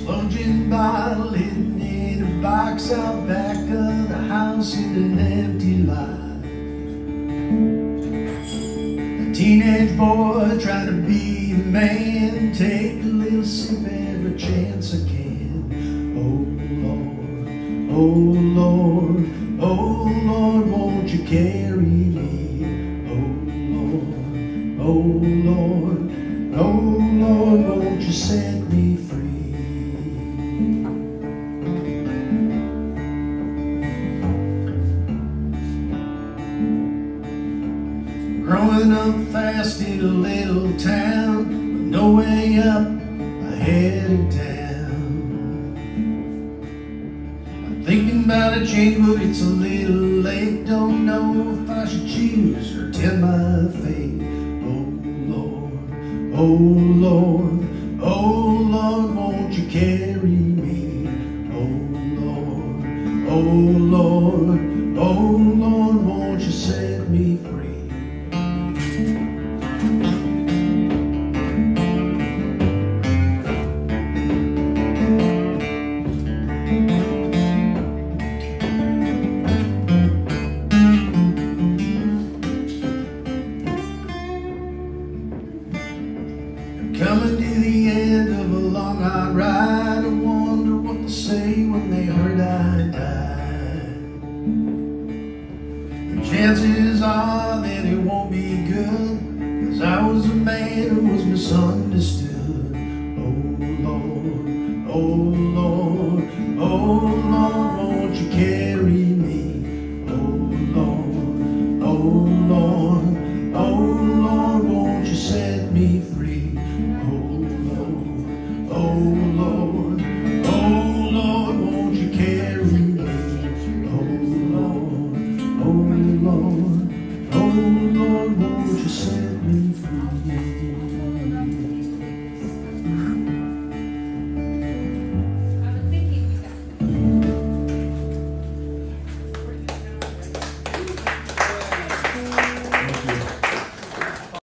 Plunging bottle hidden in a box out back of the house in an empty lot. A teenage boy trying to be a man, take a little sip every chance I can. Oh Lord, oh Lord, oh Lord, won't you carry me? Oh Lord, oh Lord, oh Lord, won't you set me free? Growing up fast in a little town with no way up, I headed down. I'm thinking about a change, but it's a little late. Don't know if I should choose or tend my fate. Oh Lord, oh Lord, oh Lord, won't you carry me? Oh Lord, oh Lord, oh Lord, won't you set me free? Coming to the end of a long hard ride, I wonder what they'll say when they heard I died. The chances are that it won't be good, 'cause I was a man who was misunderstood. Oh Lord, oh